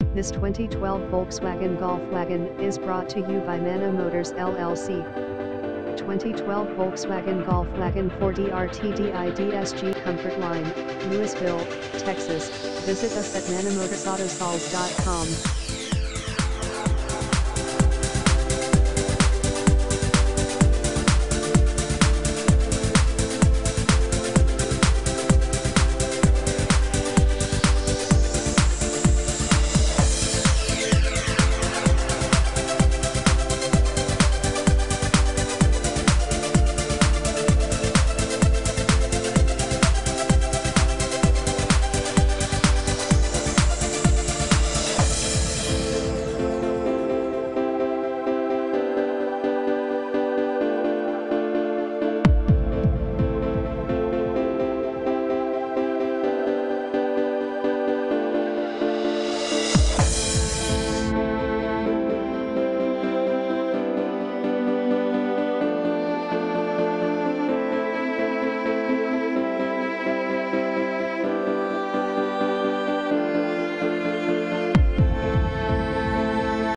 This 2012 Volkswagen Golf Wagon is brought to you by Manna Motors LLC. 2012 Volkswagen Golf Wagon 4DR TDI DSG Comfortline, Louisville, Texas. Visit us at mannamotorsautosols.com.